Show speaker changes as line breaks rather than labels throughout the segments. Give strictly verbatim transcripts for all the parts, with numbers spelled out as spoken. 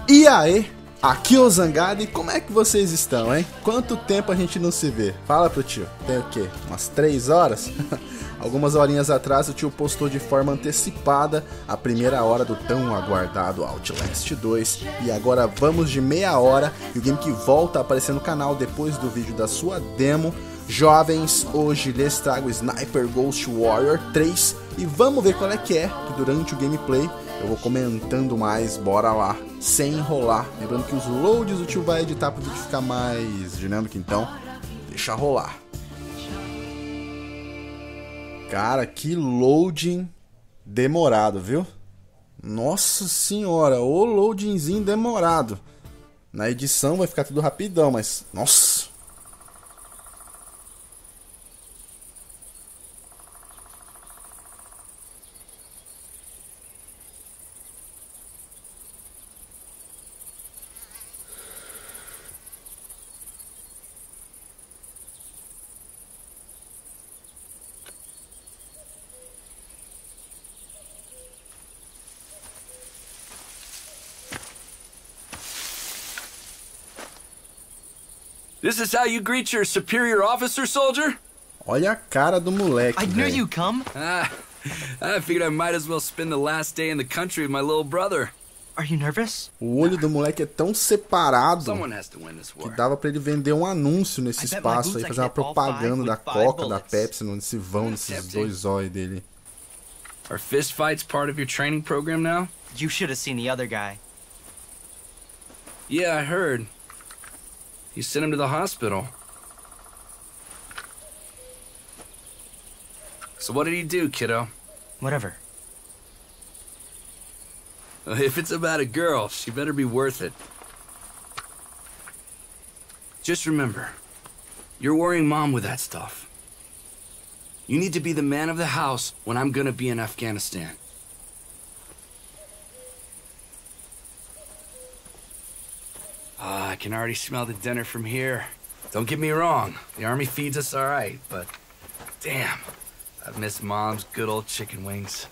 E aí, aqui é o Zangado e como é que vocês estão, hein? Quanto tempo a gente não se vê? Fala pro tio, tem o quê? Umas três horas? Algumas horinhas atrás o tio postou de forma antecipada a primeira hora do tão aguardado Outlast dois. E agora vamos de meia hora e o game que volta a aparecer no canal depois do vídeo da sua demo. Jovens, hoje lhes trago Sniper Ghost Warrior três e vamos ver qual é que é, que durante o gameplay eu vou comentando mais, bora lá, sem enrolar. Lembrando que os loads o tio vai editar para o vídeo ficar mais dinâmico, então deixa rolar. Cara, que loading demorado, viu? Nossa senhora, o loadingzinho demorado. Na edição vai ficar tudo rapidão, mas nossa.
This is how you greet your superior officer, soldier?
Olha a cara do moleque,
I knew
véio.
you'd come.
Ah, I figured I might as well spend the last day in the country with my little brother.
Are you nervous?
O olho do moleque é tão separado
Someone has to win this
que
war.
dava pra ele vender um anúncio nesse
I bet my
espaço
boots
aí,
I
fazer uma
can hit all
propaganda
five
da
with five
Coca, da
bullets.
Pepsi, nesse vão, nesses
Pepsi.
dois olhos dele.
Are fist fights part of your training program now?
You should have seen the other guy.
Yeah, I heard. You sent him to the hospital. So what did he do, kiddo?
Whatever.
If it's about a girl, she better be worth it. Just remember, you're worrying Mom with that stuff. You need to be the man of the house when I'm gonna be in Afghanistan. Ah, I can already smell the dinner from here. Don't get me wrong, the army feeds us all right, but damn, I've missed Mom's good old chicken wings.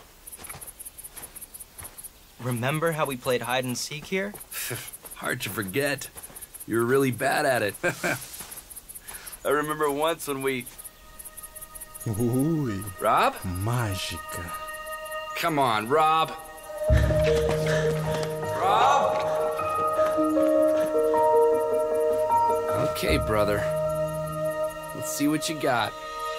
Remember how we played hide and seek here?
Hard to forget. You were really bad at it. I remember once when we...
Ui,
Rob?
mágica.
Come on, Rob. Rob? Okay, brother. Let's see what you got.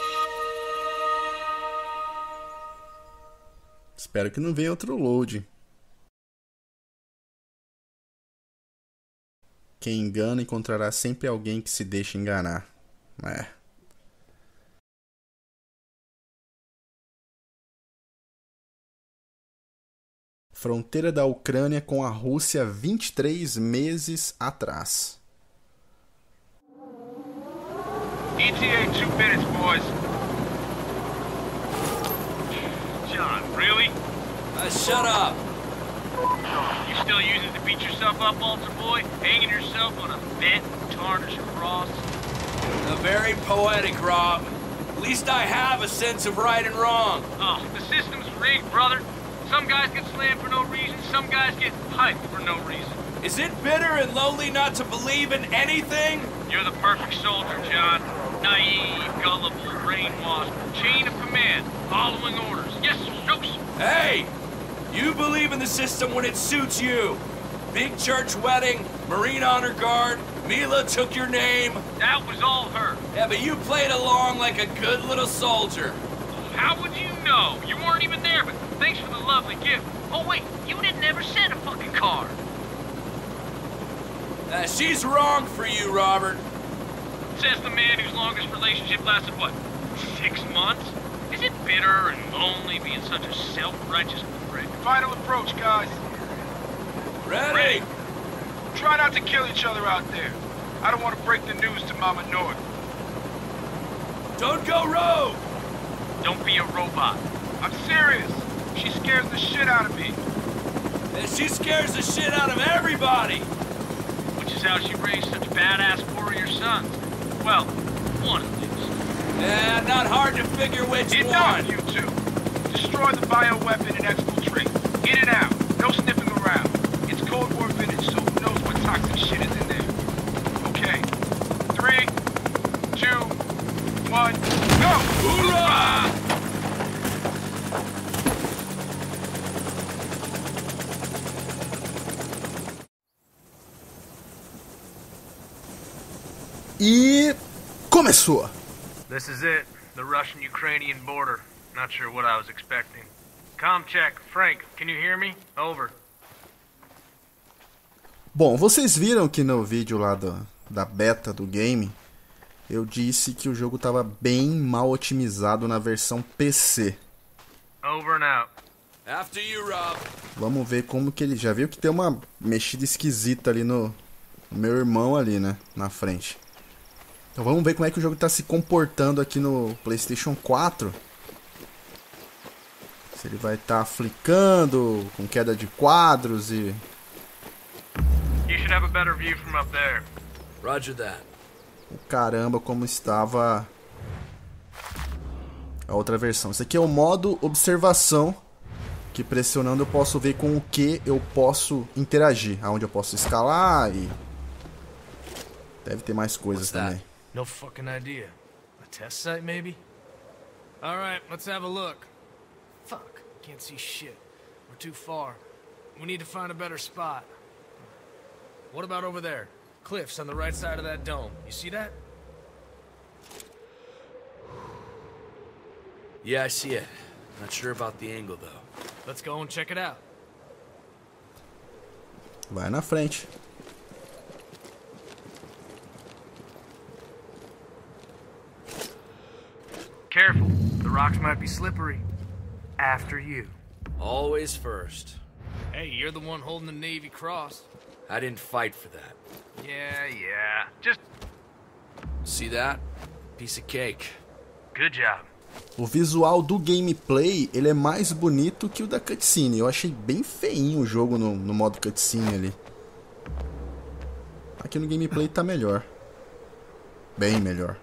Espero que não venha outro load. Quem engana encontrará sempre alguém que se deixa enganar. É. Fronteira da Ucrânia com a Rússia vinte e três meses atrás.
E T A two minutes, boys. John, really?
Uh, shut up.
You still using it to beat yourself up, altar boy? Hanging yourself on a bent, tarnished cross?
Uh, very poetic, Rob. At least I have a sense of right and wrong.
Oh, the system's rigged, brother. Some guys get slammed for no reason, some guys get hyped for no reason.
Is it bitter and lonely not to believe in anything?
You're the perfect soldier, John. Naive, gullible, brainwashed, chain of command, following orders. Yes, sir. No, sir.
Hey! You believe in the system when it suits you. Big church wedding, Marine Honor Guard, Mila took your name.
That was all her.
Yeah, but you played along like a good little soldier.
How would you know? You weren't even there, but thanks for the lovely gift. Oh, wait, you didn't ever send a fucking card.
Uh, she's wrong for you, Robert.
Says the man whose longest relationship lasted, what, six months? Is it bitter and lonely being such a self-righteous prick? Final approach, guys.
Ready?
Ready. Try not to kill each other out there. I don't want to break the news to Mama North.
Don't go rogue!
Don't be a robot. I'm serious. She scares the shit out of me.
And she scares the shit out of everybody!
Which is how she raised such badass warrior sons. Well, one of these.
Yeah, not hard to figure which
Enough,
one.
you two. Destroy the bioweapon and exfiltrate. In and out. No sniffing around. It's Cold War vintage, so
E começou!
This is it, the Russian-Ukrainian border. Not sure what I was expecting. Comm check. Frank, can you hear me? Over.
Bom, vocês viram que no vídeo lá do, da beta do game, eu disse que o jogo estava bem mal otimizado na versão P C.
Over and out.
After you, Rob.
Vamos ver como que ele... Já viu que tem uma mexida esquisita ali no, no meu irmão ali, né? Na frente. Então vamos ver como é que o jogo está se comportando aqui no PlayStation quatro. Se ele vai estar tá flicando, com queda de quadros e...
You should have a better view from up there.
Roger that.
O caramba, como estava a outra versão. Esse aqui é o modo observação, que pressionando eu posso ver com o que eu posso interagir, aonde eu posso escalar e deve ter mais coisas também.
No fucking idea. A test site, maybe? All right, let's have a look. Fuck, can't see shit. We're too far. We need to find a better spot. What about over there? Cliffs on the right side of that dome. You see that?
Yeah, I see it. Not sure about the angle, though.
Let's go and check it out.
Vai na frente.
Careful, the rocks might be slippery. After you.
Always first.
Hey, you're the one holding the Navy Cross.
I didn't fight for that.
Yeah, yeah. Just
See that? Piece of cake.
good job.
O visual do gameplay, ele é mais bonito que o da cutscene. Eu achei bem feinho o jogo no, no modo cutscene ali. Aqui no gameplay tá melhor. Bem melhor.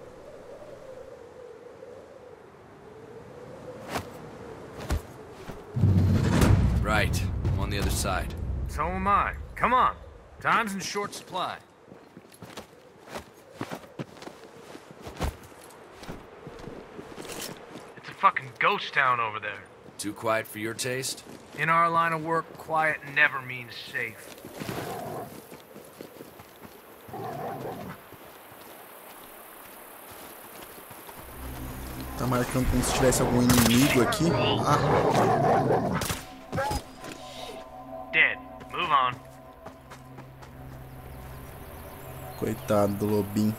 Right. I'm on the other side.
So am I. Come on. Time's in short supply. It's a fucking ghost town over there.
Too quiet for your taste?
In our line of work, quiet never means safe.
Tá marcando como se tivesse algum inimigo aqui. Ah,
Dead. Move on.
coitado do lobinho.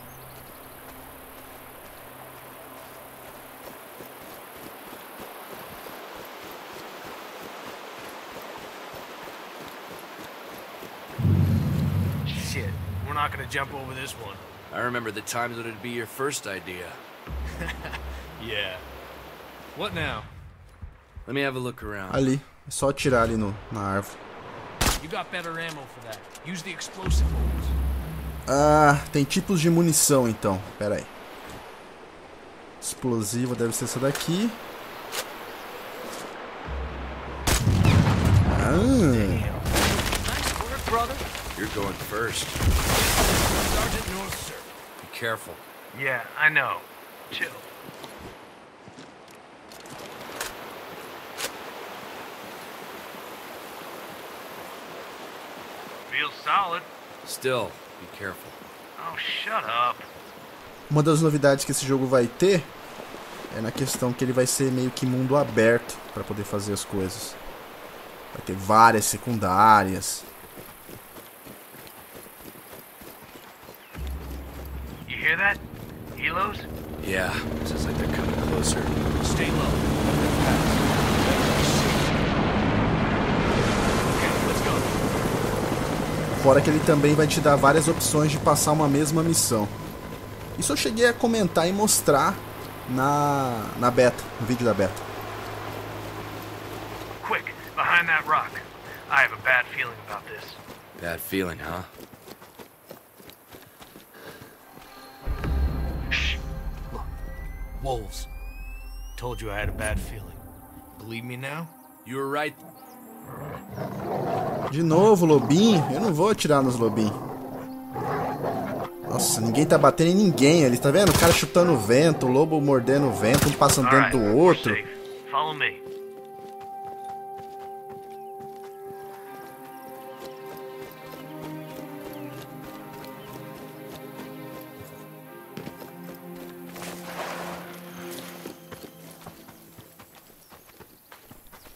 Shit. We're not gonna jump over this one.
I remember the times when it'd be your first idea.
Yeah. What now?
Let me have a look around.
Ali. É só atirar ali no, na árvore.
You got better ammo for that. Use the explosive ones.
Ah, tem tipos de munição então. Pera aí. Explosiva deve ser essa daqui. Ah,
Nice work, brother.
You're going first.
Sergeant North, sir.
Be careful.
Yeah, I know. Chill. Feels solid.
Still, be careful.
Oh, shut up.
uma das novidades que esse jogo vai ter é na questão que ele vai ser meio que mundo aberto para poder fazer as coisas. Vai ter várias secundárias.
You hear that? Helos?
Yeah, sounds like they're coming closer.
Stay low. Okay, let's go.
Fora que ele também vai te dar várias opções de passar uma mesma missão. Isso eu cheguei a comentar e mostrar na, na beta, no vídeo da beta.
Quick, behind that rock. I have a bad feeling about this.
Bad feeling, huh?
Shh. Look. Wolves. Told you I had a bad feeling. Believe me now?
You were right.
De novo, lobinho. Eu não vou atirar nos lobinhos. Nossa, ninguém tá batendo em ninguém ali, tá vendo? O cara chutando o vento, o lobo mordendo o vento, um passando dentro do outro.
Follow me.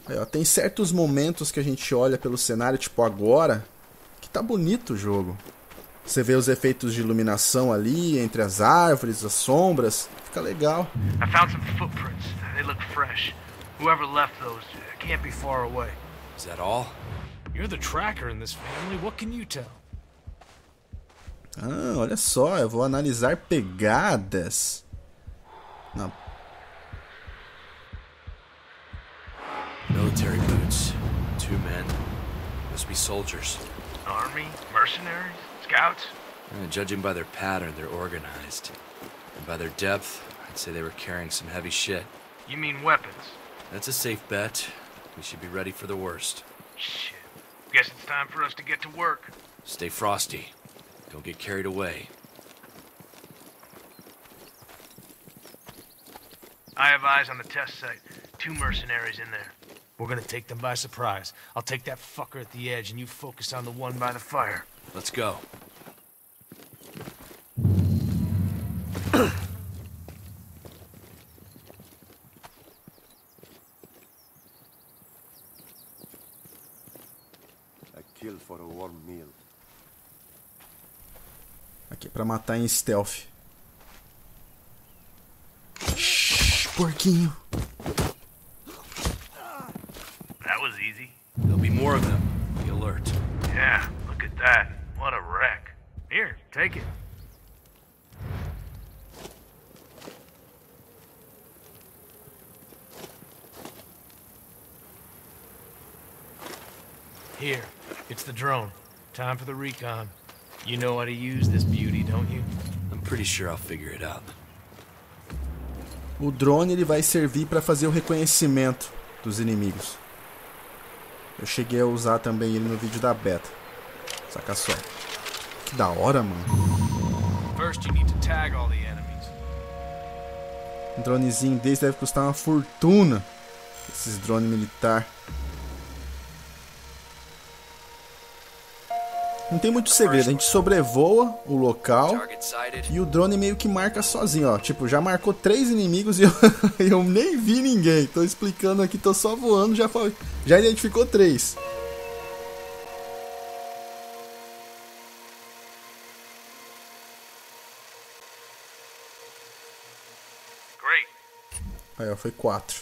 Aí, ó, tem certos momentos que a gente olha pelo cenário, tipo agora, que tá bonito o jogo. Você vê os efeitos de iluminação ali, entre as árvores, as sombras. Fica legal.
I found some footprints. They look fresh. Whoever left those can't be far away.
Is that all?
You're the tracker in this family. What can you tell?
Ah, olha só, eu vou analisar pegadas. Não.
Military boots. Two men. Must be soldiers.
Army? Mercenaries? Scouts?
Uh, judging by their pattern, they're organized. And by their depth, I'd say they were carrying some heavy shit.
You mean weapons?
That's a safe bet. We should be ready for the worst.
Shit. Guess it's time for us to get to work.
Stay frosty. Don't get carried away.
I have eyes on the test site. Two mercenaries in there. We're gonna take them by surprise. I'll take that fucker at the edge and you focus on the one by the fire.
Let's go.
Kill for a warm meal.
Aqui, pra matar em stealth. Shhh, porquinho.
That was easy.
There'll be more of them. Be alert.
Yeah, look at that. What a wreck. Here, take it. Here, it's the drone. Time for the recon. You know how to use this beauty, don't you?
I'm pretty sure I'll figure it out.
O drone ele vai servir para fazer o reconhecimento dos inimigos. Eu cheguei a usar também ele no vídeo da beta. Saca só. Que da hora, mano.
First you need to tag all the enemies.
Um dronezinho desse deve custar uma fortuna. Esses drones militar. Não tem muito segredo, a gente sobrevoa o local
Target sighted.
e o drone meio que marca sozinho, ó. Tipo, já marcou três inimigos e eu, eu nem vi ninguém. Tô explicando aqui, tô só voando, já, foi, já identificou três.
Great.
Aí, ó, foi quatro.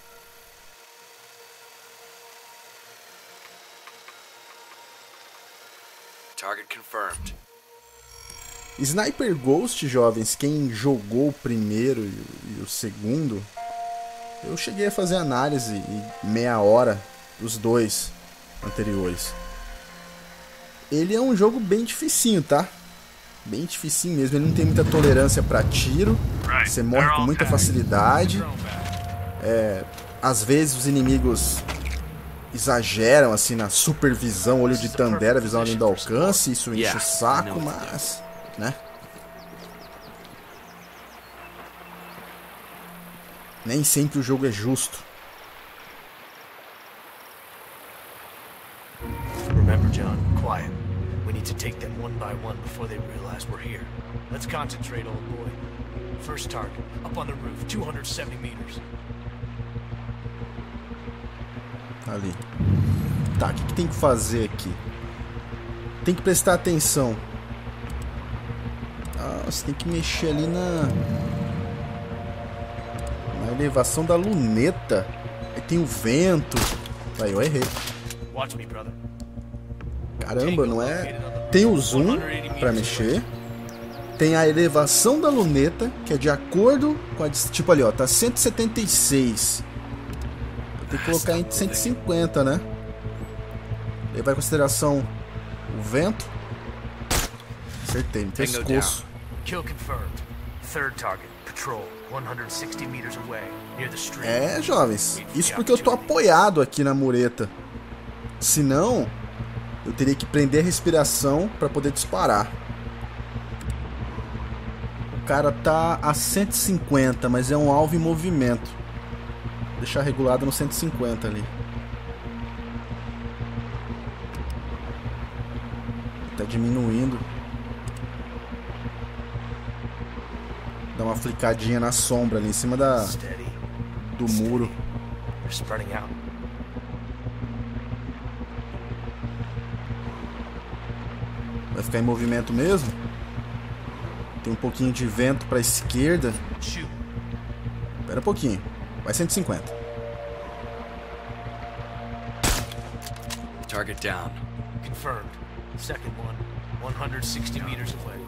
Target confirmed.
Sniper Ghost, jovens, quem jogou o primeiro e, e o segundo, eu cheguei a fazer análise e meia hora dos dois anteriores. Ele é um jogo bem dificinho, tá? Bem dificinho mesmo, ele não tem muita tolerância pra tiro, você morre com muita facilidade. É, às vezes os inimigos exageram assim na supervisão, olho de Tandera, visão além do alcance, isso enche o saco, mas, né? Nem sempre o jogo é justo.
Remember, John, quiet. We need to take them one by one before they realize we're here. Let's concentrate, old boy. First target, up on the roof, two hundred seventy meters.
Ali. Tá, o que, que tem que fazer aqui? Tem que prestar atenção. Ah, você tem que mexer ali na... Na elevação da luneta. Aí tem o vento. Aí, eu errei.
Watch me, brother.
Caramba, não é... Tem o zoom pra mexer. Tem a elevação da luneta, que é de acordo com a... Tipo ali, ó, tá cento e setenta e seis. Tem que colocar em cento e cinquenta, né? Levar em consideração o vento. Acertei, no pescoço.
Kill confirmed. Third target, patrol, one hundred sixty meters away, near the stream.
É, jovens. Isso porque eu tô apoiado aqui na mureta. Senão, eu teria que prender a respiração pra poder disparar. O cara tá a cento e cinquenta, mas é um alvo em movimento. Vou deixar regulado no cento e cinquenta ali. Tá diminuindo. Dá uma flicadinha na sombra ali em cima da do muro. Vai ficar em movimento mesmo. Tem um pouquinho de vento pra esquerda. Espera um pouquinho. Vai cento e cinquenta.
Target down.
Confirmed. Second one, one hundred sixty meters away.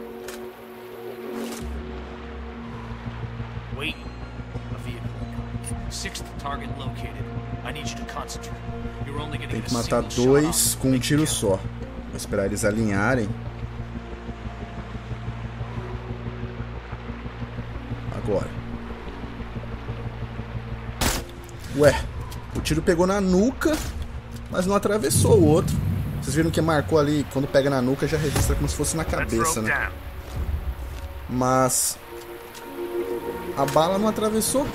Wait. A vehicle. Sixth target located. I need you to concentrate. You're only getting
Tem que matar dois com um tiro só. Vou esperar eles alinharem. Agora. Ué, o tiro pegou na nuca, mas não atravessou o outro. Vocês viram que marcou ali, quando pega na nuca já registra como se fosse na cabeça, né? Mas a bala não atravessou.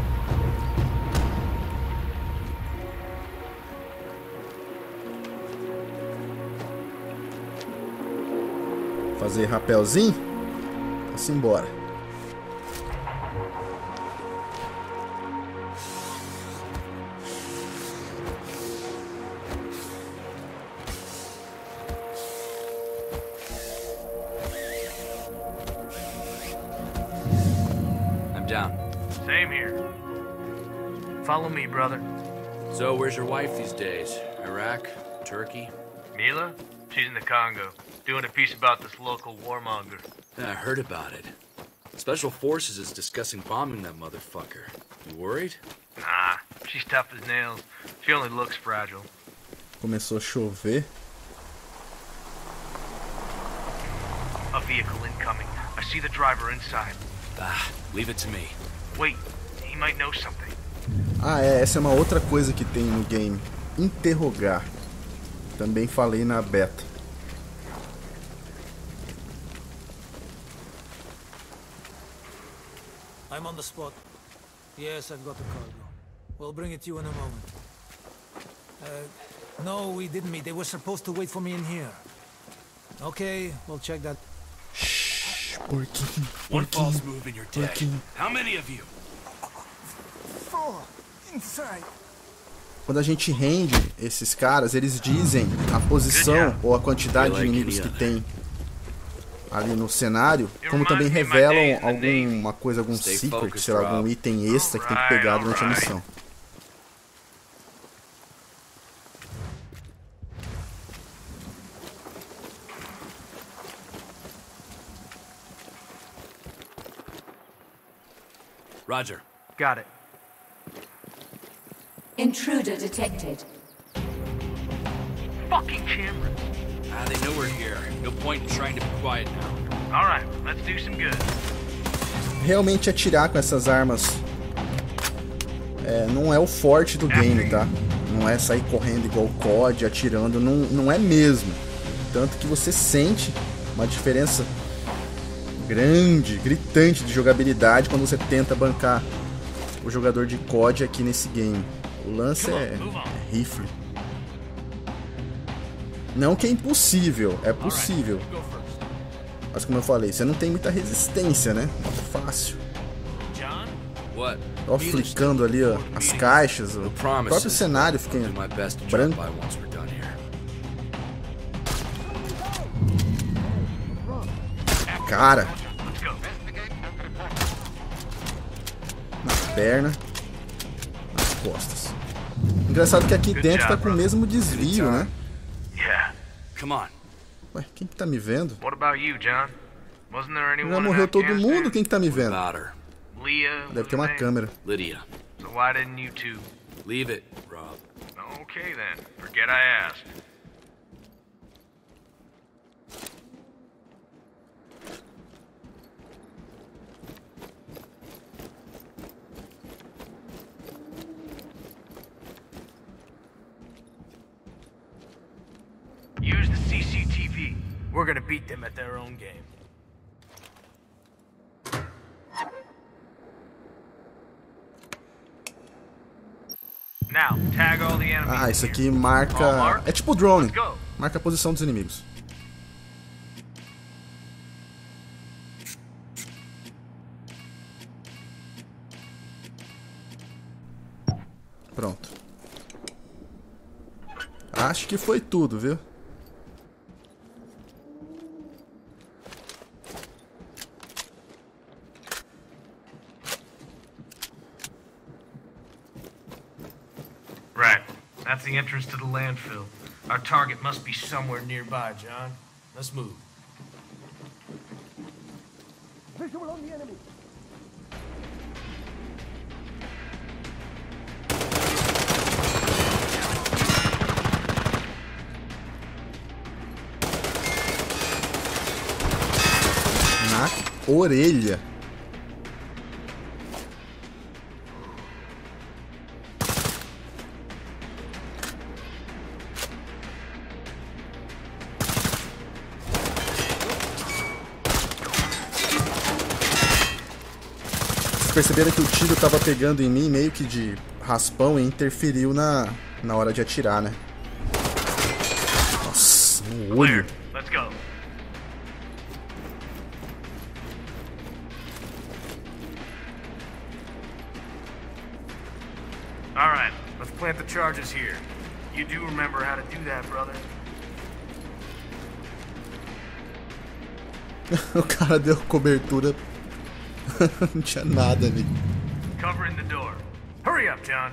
Fazer rapelzinho. Vamos embora.
I'm down.
Same here. Follow me, brother.
So, where's your wife these days? Iraq? Turkey?
Mila? She's in the Congo, doing a piece about this local warmonger.
Yeah, I heard about it. Special Forces is discussing bombing that motherfucker. You worried?
Nah, she's tough as nails. She only looks fragile.
Começou a chover.
A vehicle incoming. I see the driver inside.
Ah, leave it to me.
Wait, he might know something.
Ah, é, essa é uma outra coisa que tem no game. Interrogar. Também falei na beta.
I'm on the spot. Yes, I've got the cargo. We'll bring it to you in a moment. Uh, no, we didn't meet. They were supposed to wait for me in here. Okay, we'll check that.
Shh, porquinho,
One false
porquinho,
move and you're dead.
porquinho.
How many of you?
Four inside.
Quando a gente rende esses caras, eles dizem a posição ou a quantidade de inimigos que tem ali no cenário, como também revelam alguma coisa, algum secret, sei lá, algum item extra que tem que pegar durante a missão.
Roger.
Got it.
Intruder detected.
Fucking camera.
Ah, they know we're here. No point in trying to be quiet now.
All right, let's do some good.
Realmente atirar com essas armas é, não é o forte do game, tá? Não é sair correndo igual o C O D, atirando, não, não é mesmo. Tanto que você sente uma diferença grande, gritante de jogabilidade quando você tenta bancar o jogador de C O D aqui nesse game. O lance é, é rifle. Não que é impossível, é possível. Mas como eu falei, você não tem muita resistência, né? Muito fácil.
What?
Ó, flicando ali, ó, as caixas, o próprio cenário fica branco. Cara. Na perna. Nas costas. Engraçado que aqui dentro tá com o mesmo desvio, né?
Come on.
Ué, quem que tá me vendo?
What about you, John? Wasn't there anyone
Já
in
morreu todo
Afghanistan?
mundo, quem que tá me vendo?
About her.
Leah.
Deve ter uma câmera.
Lydia.
So why didn't you two?
Leave it, Rob.
Okay then. Forget I asked. Use the C C T V. We're gonna beat them at their own game. Now, tag all the enemies.
Ah, isso aqui marca... É tipo drone. Marca a posição dos inimigos. Pronto. Acho que foi tudo, viu?
the entrance to the landfill. Our target must be somewhere nearby, John. Let's move.
Visual on the enemy.
Na orelha. Perceberam que o tiro tava pegando em mim meio que de raspão e interferiu na, na hora de atirar, né? Nossa, no olho.
Let's go. All right, let's plant the charges here. You do remember how to do that, brother?
O cara deu cobertura. Não tinha nada ali.
Covering the door. Hurry up, John.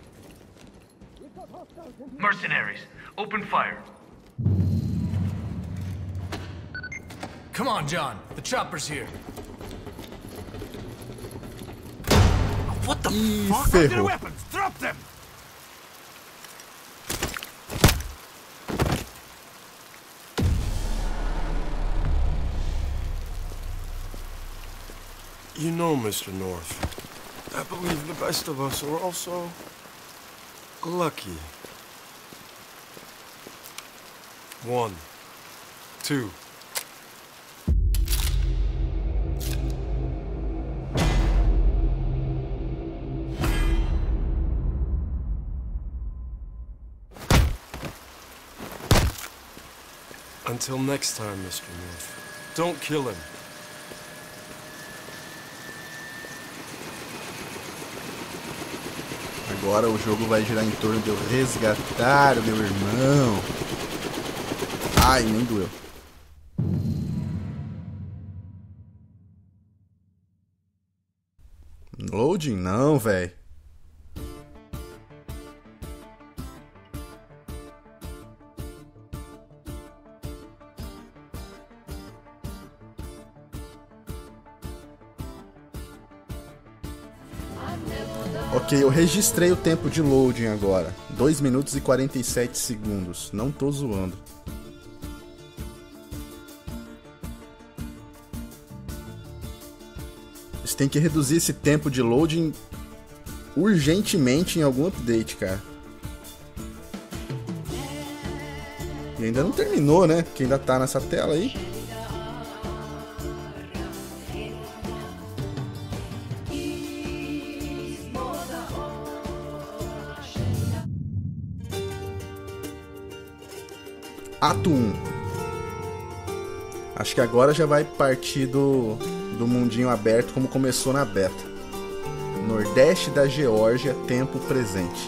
Mercenaries, open fire.
Come on, John. The chopper's here.
What the
Ih,
fuck?
ferrou.
Weapons, drop them.
You know, Mister North, I believe the best of us are also lucky. One, two. Until next time, Mister North, don't kill him.
Agora o jogo vai girar em torno de eu resgatar o meu irmão. Ai, nem doeu. Loading? Não, velho. Ok, eu registrei o tempo de loading agora. dois minutos e quarenta e sete segundos. Não tô zoando. Você tem que reduzir esse tempo de loading urgentemente em algum update, cara. E ainda não terminou, né? Que ainda tá nessa tela aí. Ato um. Acho que agora já vai partir do, do mundinho aberto como começou na beta. Nordeste da Geórgia, tempo presente.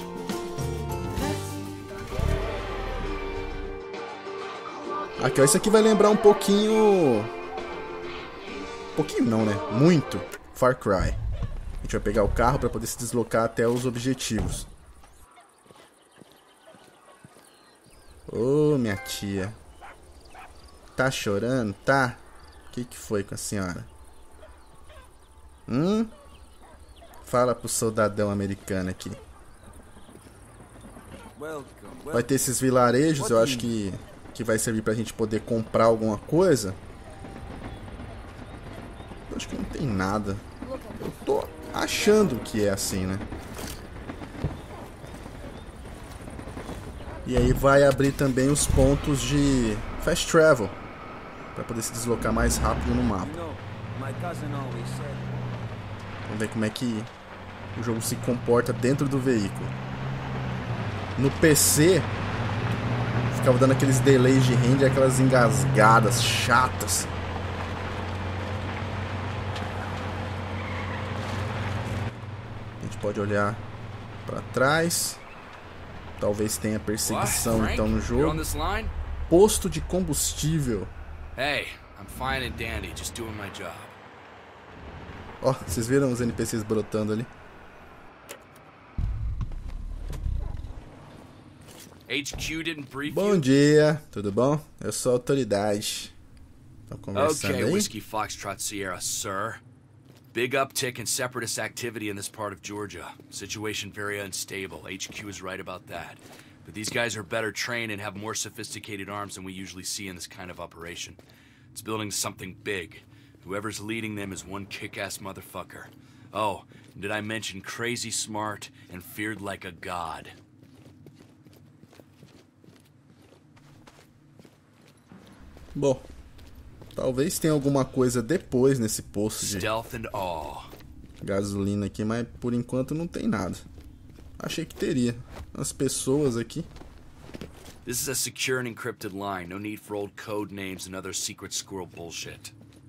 Aqui, ó, isso aqui vai lembrar um pouquinho... Um pouquinho não, né? Muito Far Cry. A gente vai pegar o carro para poder se deslocar até os objetivos. Ô, oh, minha tia. Tá chorando, tá? O que que foi com a senhora? Hum? Fala pro soldadão americano aqui. Vai ter esses vilarejos, eu acho que, que vai servir pra gente poder comprar alguma coisa. Eu acho que não tem nada. Eu tô achando que é assim, né? E aí vai abrir também os pontos de fast travel, para poder se deslocar mais rápido no mapa. Vamos ver como é que o jogo se comporta dentro do veículo. No P C, ficava dando aqueles delays de render, aquelas engasgadas chatas. A gente pode olhar para trás. Talvez tenha perseguição então no jogo. Posto de combustível.
Hey, I'm fine and dandy, just doing my job.
Ó, vocês viram os N P Cs brotando ali?
H Q didn't brief
Bom
you?
dia, tudo bom? Eu sou a autoridade. Estão conversando
Okay,
aí?
Whiskey Foxtrot Sierra, sir. Big uptick in separatist activity in this part of Georgia. Situation very unstable. H Q is right about that. But these guys are better trained and have more sophisticated arms than we usually see in this kind of operation. It's building something big. Whoever's leading them is one kick-ass motherfucker. Oh, and did I mention crazy smart and feared like a god?
Bom, talvez tenha alguma coisa depois nesse posto de
Stealth and awe.
gasolina aqui, mas por enquanto não tem nada. Achei que teria. As pessoas aqui.
This is a secure and encrypted line. No need for old code names and other secret squirrel bullshit.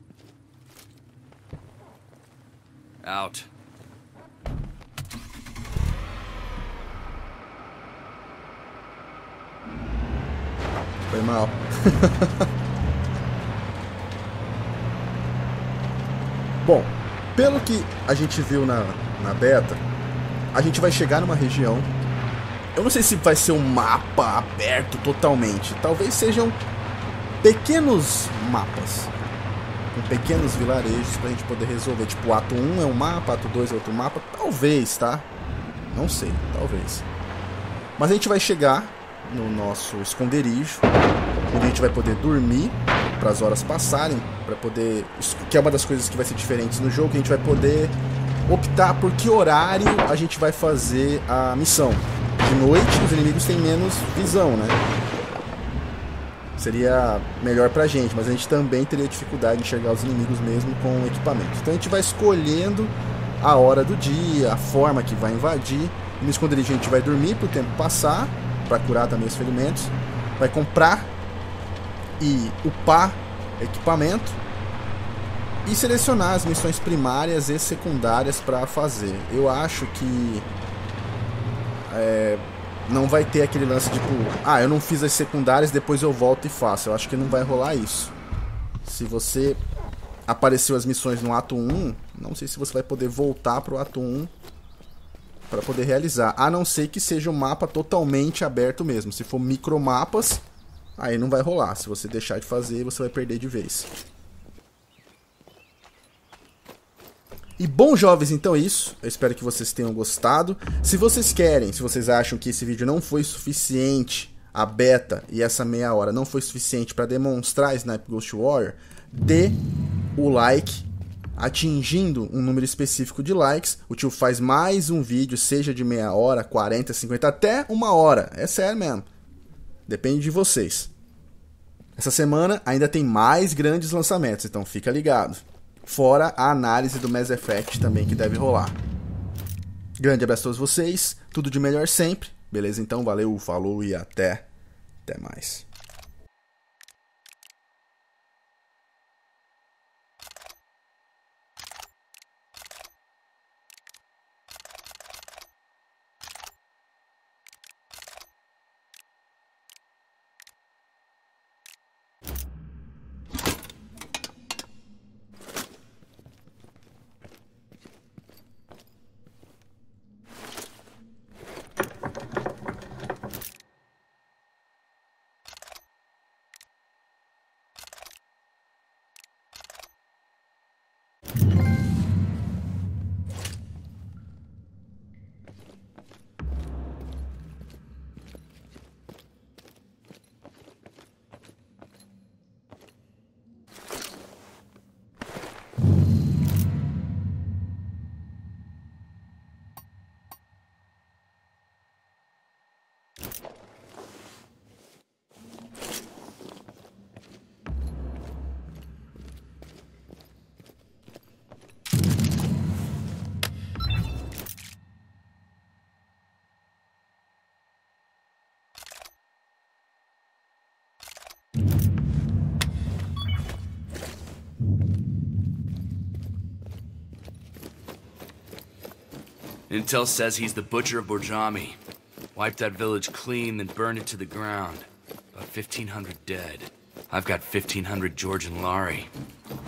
Out.
Foi mal. Bom, pelo que a gente viu na, na beta, a gente vai chegar numa região. Eu não sei se vai ser um mapa aberto totalmente. Talvez sejam pequenos mapas, com pequenos vilarejos pra gente poder resolver. Tipo, o ato um é um mapa, ato dois é outro mapa. Talvez, tá? Não sei, talvez. Mas a gente vai chegar no nosso esconderijo, onde a gente vai poder dormir para as horas passarem, para poder, que é uma das coisas que vai ser diferentes no jogo, que a gente vai poder optar por que horário a gente vai fazer a missão. De noite os inimigos têm menos visão, né? Seria melhor pra gente, mas a gente também teria dificuldade em enxergar os inimigos mesmo com o equipamento. Então a gente vai escolhendo a hora do dia, a forma que vai invadir. E no esconderijo a gente vai dormir para o tempo passar, para curar também os ferimentos. Vai comprar e upar equipamento e selecionar as missões primárias e secundárias para fazer. Eu acho que é, não vai ter aquele lance tipo, ah, eu não fiz as secundárias, depois eu volto e faço. Eu acho que não vai rolar isso. Se você apareceu as missões no ato um, não sei se você vai poder voltar pro ato um para poder realizar, a não ser que seja um mapa totalmente aberto mesmo. Se for micromapas, aí não vai rolar. Se você deixar de fazer, você vai perder de vez. E bom, jovens, então é isso. Eu espero que vocês tenham gostado. Se vocês querem, se vocês acham que esse vídeo não foi suficiente, a beta e essa meia hora não foi suficiente para demonstrar Sniper Ghost Warrior, dê o like. Atingindo um número específico de likes, o tio faz mais um vídeo, seja de meia hora, quarenta, cinquenta, até uma hora. É sério mesmo. Depende de vocês. Essa semana ainda tem mais grandes lançamentos, então fica ligado. Fora a análise do Mass Effect também que deve rolar. Grande abraço a todos vocês, tudo de melhor sempre. Beleza? Então valeu, falou e até, até mais.
Intel says he's the butcher of Borjami. Wiped that village clean, then burned it to the ground. About fifteen hundred dead. I've got fifteen hundred Georgian Lari.